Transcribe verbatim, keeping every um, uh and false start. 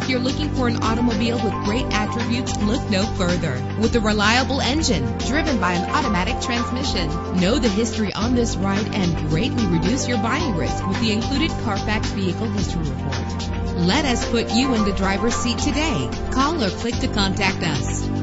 If you're looking for an automobile with great attributes, look no further. With a reliable engine driven by an automatic transmission, know the history on this ride and greatly reduce your buying risk with the included Carfax Vehicle History Report. Let us put you in the driver's seat today. Call or click to contact us.